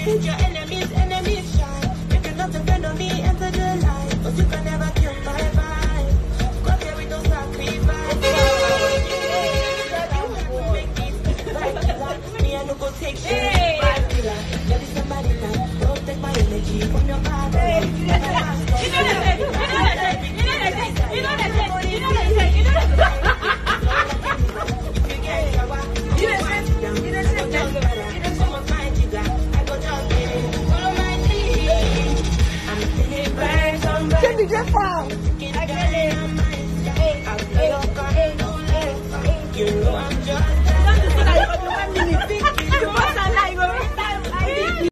Make your enemies shine. You cannot depend on me, enter the light. But you can never kill my vibe. Got there with no sacrifice. Me, I no go take shit. There is somebody now. Don't take my energy from your heart. Send me just fine.